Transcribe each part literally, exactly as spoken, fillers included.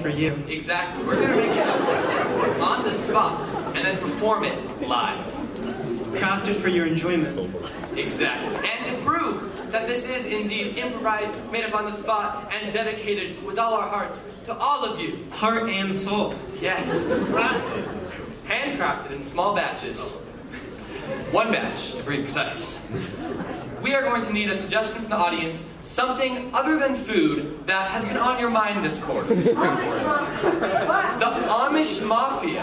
for you. Exactly. We're going to make it up on the spot and then perform it live. Crafted for your enjoyment. Exactly. And to prove that this is indeed improvised, made up on the spot, and dedicated with all our hearts to all of you. Heart and soul. Yes. Handcrafted in small batches. One batch, to be precise. We are going to need a suggestion from the audience, something other than food that has been on your mind this quarter. The Amish Mafia.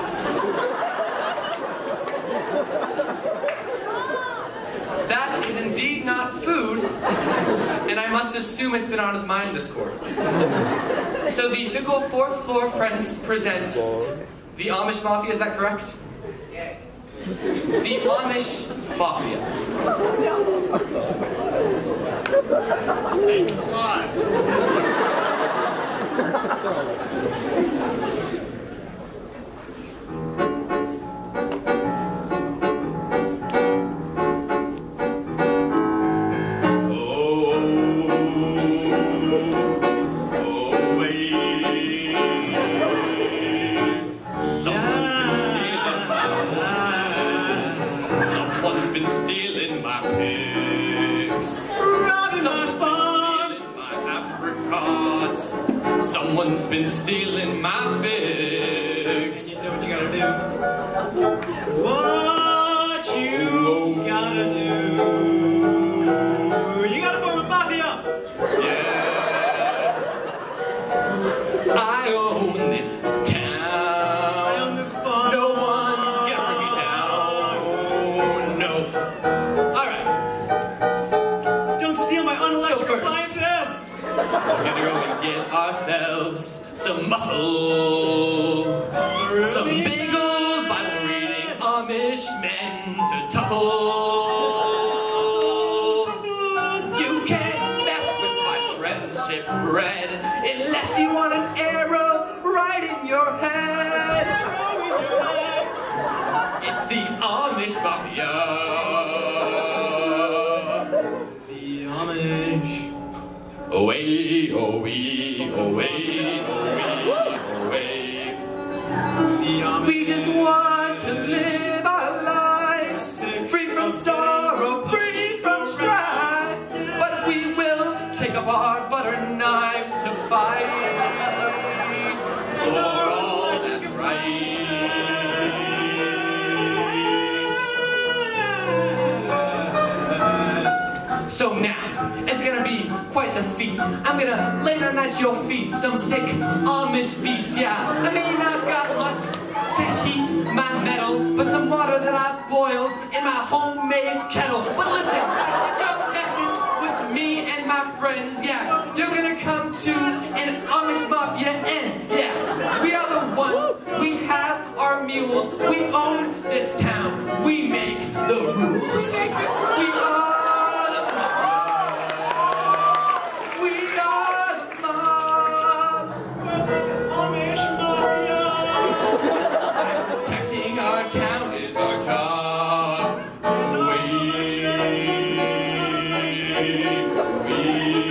That is indeed not food, and I must assume it's been on his mind this quarter. So the Fickle fourth floor friends present the Amish Mafia, is that correct? Yeah. The Amish Mafia. Thanks a lot. Someone's been stealing my figs. You know what you gotta do. What you gotta do. You gotta form a mafia. Yeah. I own this town. I own this farm. No one's getting me down. No. All right. Don't steal my unelected So appliances. We're gonna go and get ourselves some muscle, some big old Bible-reading Amish men to tussle. You can't mess with my friendship bread unless you want an arrow right in your head. It's the Amish Mafia. The Amish. Away, away, away, away, away. We just want to live our lives, free from sorrow, free from strife. But we will take up our butter knives to fight for all that's right. So now, it's gonna be quite the feat. I'm gonna lay down at your feet some sick Amish beats, yeah. I may not got much to heat my metal, but some water that I boiled in my homemade kettle. But listen, you're messing with me and my friends, yeah. You're gonna come to an Amish Mafia end, yeah. We are the ones, we have our mules, we own this town, we make the rules. We are we